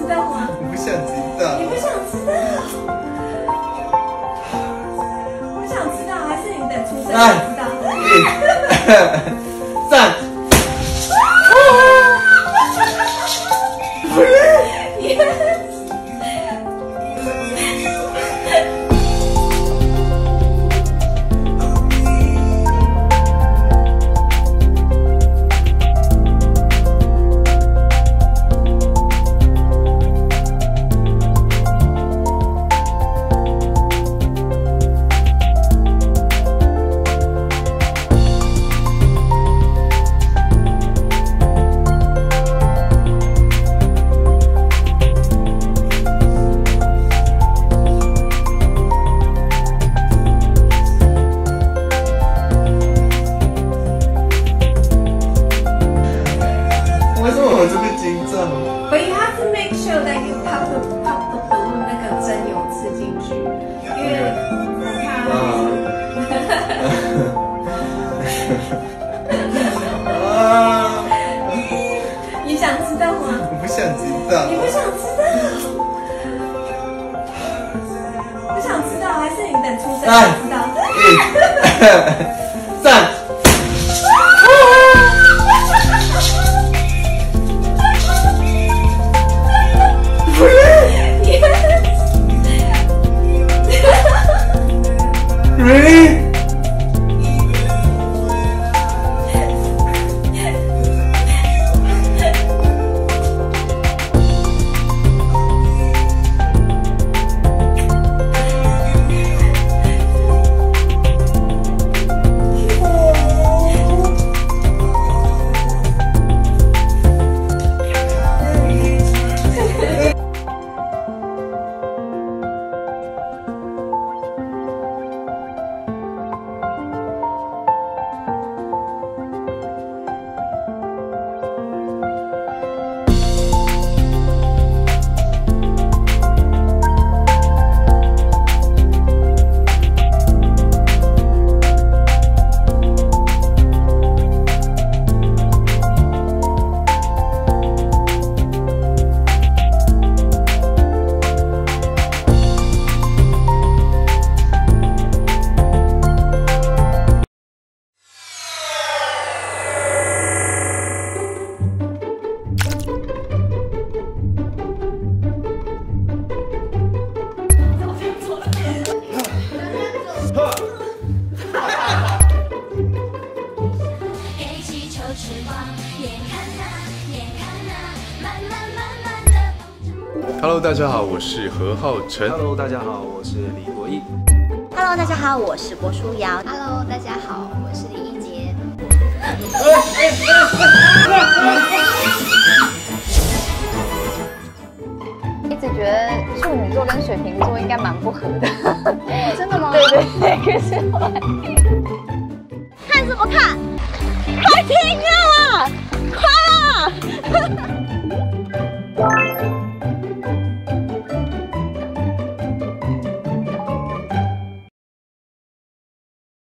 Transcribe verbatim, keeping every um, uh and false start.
道吗？ 我不想知道。 你不想知道？不想知道，还是你等出生才知道？ 一、二、三。 But you have to make sure that you pop the pop the balloon 那个针有刺进去，因为我怕。你想知道吗？ 我不想知道。 你不想知道？不想知道，还是你等出生才知道？ 一、二、三。Really? Hello， 大家好，我是何浩晨。 Hello， 大家好，我是李国毅。 Hello， 大家好，我是郭书瑶。 Hello， 大家好，我是李一杰。 一直觉得处女座跟水瓶座应该蛮不合的。 真的吗？ 对对对，可是后来看什么看？快停啊！